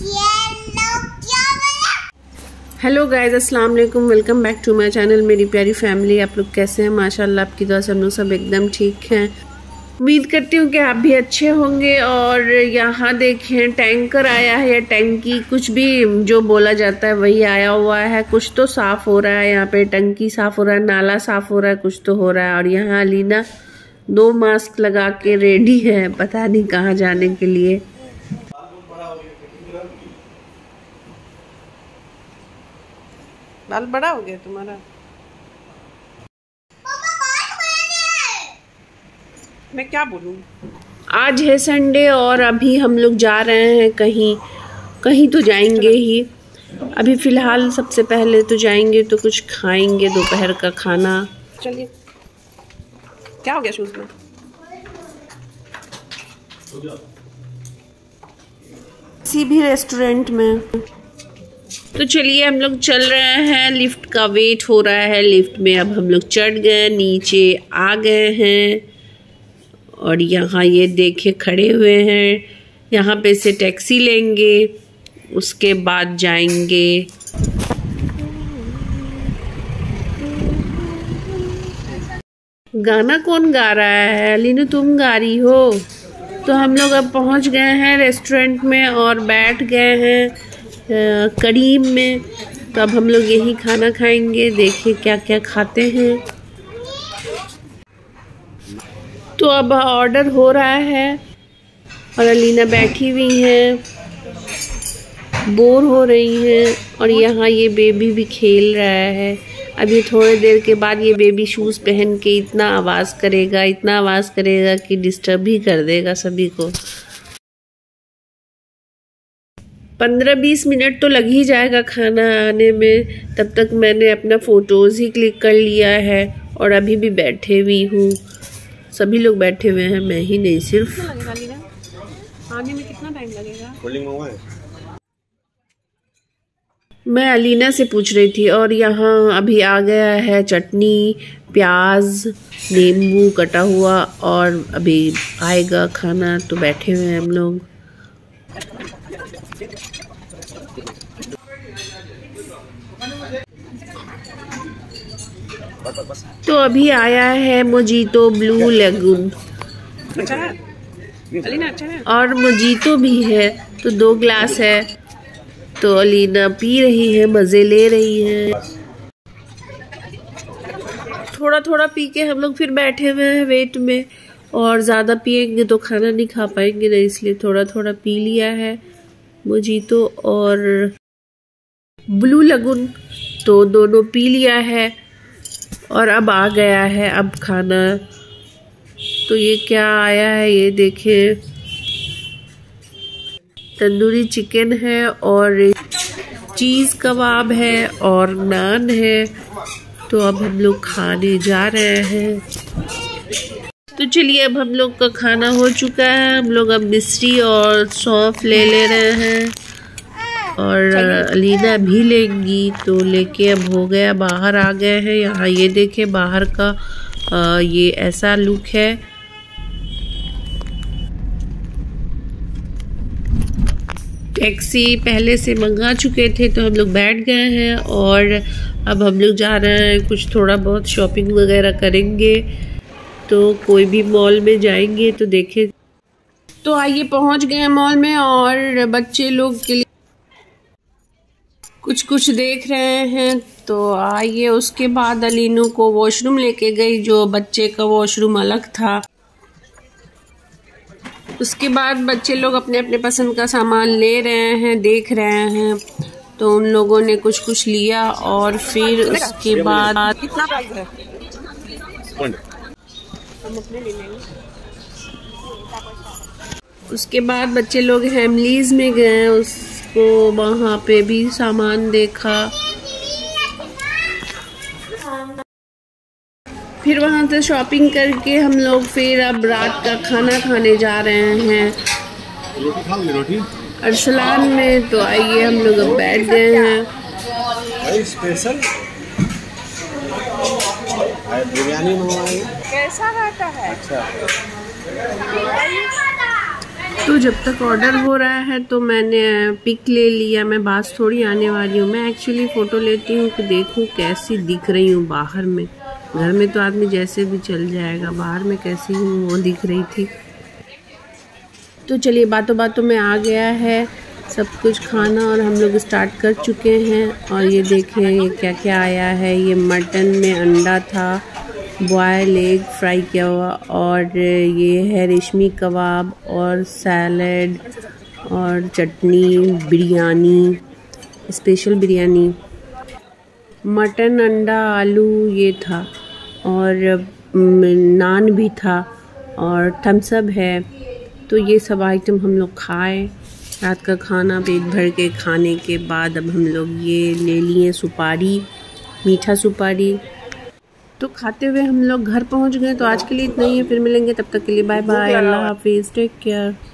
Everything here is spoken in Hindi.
हेलो गाइस, अस्सलाम वालेकुम। Welcome back to my channel. मेरी प्यारी फैमिली, आप लोग कैसे हैं? माशाल्लाह आपकी दुआ से हम लोग सब एकदम ठीक हैं। उम्मीद करती हूँ कि आप भी अच्छे होंगे। और यहाँ देखें, टैंकर आया है या टैंकी, कुछ भी जो बोला जाता है वही आया हुआ है। कुछ तो साफ़ हो रहा है, यहाँ पे टंकी साफ़ हो रहा है, नाला साफ़ हो रहा है, कुछ तो हो रहा है। और यहाँ अलीना 2 मास्क लगा के रेडी है, पता नहीं कहाँ जाने के लिए। बाल बड़ा हो गया तुम्हारा। मैं क्या बोलूँ। आज है संडे और अभी हम लोग जा रहे हैं कहीं तो जाएंगे ही। अभी फ़िलहाल सबसे पहले तो जाएंगे तो कुछ खाएंगे, दोपहर का खाना। चलिए। क्या हो गया शूज़ में? किसी भी रेस्टोरेंट में। तो चलिए हम लोग चल रहे हैं। लिफ्ट का वेट हो रहा है। लिफ्ट में अब हम लोग चढ़ गए, नीचे आ गए हैं। और यहाँ ये देखे खड़े हुए हैं। यहाँ पे से टैक्सी लेंगे, उसके बाद जाएंगे। गाना कौन गा रहा है? अलीना तुम गा रही हो। तो हम लोग अब पहुँच गए हैं रेस्टोरेंट में और बैठ गए हैं करीम में। तो अब हम लोग यही खाना खाएंगे। देखिए क्या क्या खाते हैं। तो अब ऑर्डर हो रहा है और अलीना बैठी हुई है, बोर हो रही है। और यहाँ ये बेबी भी खेल रहा है। अभी थोड़ी देर के बाद ये बेबी शूज़ पहन के इतना आवाज़ करेगा कि डिस्टर्ब ही कर देगा सभी को। 15-20 मिनट तो लग ही जाएगा खाना आने में। तब तक मैंने अपना फ़ोटोज़ ही क्लिक कर लिया है और अभी भी बैठे हुई हूँ। सभी लोग बैठे हुए हैं, मैं ही नहीं सिर्फ। आने में कितना टाइम लगेगा? मैं अलीना से पूछ रही थी। और यहाँ अभी आ गया है चटनी, प्याज, नींबू कटा हुआ और अभी आएगा खाना। तो बैठे हुए हैं हम लोग। तो अभी आया है मोजीतो ब्लू लेगून। अच्छा है अलीना, अच्छा है। और मोजीतो भी है। तो 2 ग्लास है। तो अलीना पी रही है, मज़े ले रही है। थोड़ा थोड़ा पी के हम लोग फिर बैठे हुए हैं वेट में। और ज़्यादा पिएंगे तो खाना नहीं खा पाएंगे ना, इसलिए थोड़ा थोड़ा पी लिया है मोजीतो और ब्लू लगून। तो दोनों पी लिया है और अब आ गया है अब खाना। तो ये क्या आया है, ये देखिए, तंदूरी चिकन है और चीज़ कबाब है और नान है। तो अब हम लोग खाने जा रहे हैं। तो चलिए, अब हम लोग का खाना हो चुका है। हम लोग अब मिश्री और सौंफ ले रहे हैं और अलीना भी लेंगी। तो लेके अब हो गया, बाहर आ गए हैं। यहाँ ये देखे बाहर का ये ऐसा लुक है। टैक्सी पहले से मंगा चुके थे तो हम लोग बैठ गए हैं। और अब हम लोग जा रहे हैं, कुछ थोड़ा बहुत शॉपिंग वगैरह करेंगे। तो कोई भी मॉल में जाएंगे तो देखें। तो आइए पहुंच गए मॉल में और बच्चे लोग के लिए कुछ देख रहे हैं। तो आइए, उसके बाद अलीनू को वॉशरूम लेके गई, जो बच्चे का वॉशरूम अलग था। उसके बाद बच्चे लोग अपने अपने पसंद का सामान ले रहे हैं, देख रहे हैं। तो उन लोगों ने कुछ लिया और फिर उसके बाद कितना प्राइस है हम अपने ले लेंगे। उसके बाद बच्चे लोग हेमलीज में गए, उसको वहाँ पे भी सामान देखा। फिर वहाँ से शॉपिंग करके हम लोग फिर अब रात का खाना खाने जा रहे हैं अरसलान में। तो आइए हम लोग अब बैठ गए हैं। स्पेशल बिरयानी मंगवाई। कैसा रहता है? अच्छा। तो जब तक ऑर्डर हो रहा है तो मैंने पिक ले लिया। मैं बास थोड़ी आने वाली हूँ, मैं एक्चुअली फ़ोटो लेती हूँ कि देखूँ कैसी दिख रही हूँ बाहर में। घर में तो आदमी जैसे भी चल जाएगा, बाहर में कैसी हूँ वो दिख रही थी। तो चलिए बातों बातों में आ गया है सब कुछ खाना और हम लोग स्टार्ट कर चुके हैं। और ये देखें क्या क्या आया है। ये मटन में अंडा था, बॉयल एग फ्राई किया हुआ, और ये है रेशमी कबाब और सैलड और चटनी, बिरयानी, स्पेशल बिरयानी, मटन, अंडा, आलू ये था, और नान भी था, और थम्स अप है। तो ये सब आइटम हम लोग खाए। रात का खाना पेट भर के खाने के बाद अब हम लोग ये ले लिए सुपारी, मीठा सुपारी। तो खाते हुए हम लोग घर पहुंच गए। तो आज के लिए इतना ही है, फिर मिलेंगे, तब तक के लिए बाय बाय, अल्लाह हाफिज़, टेक केयर।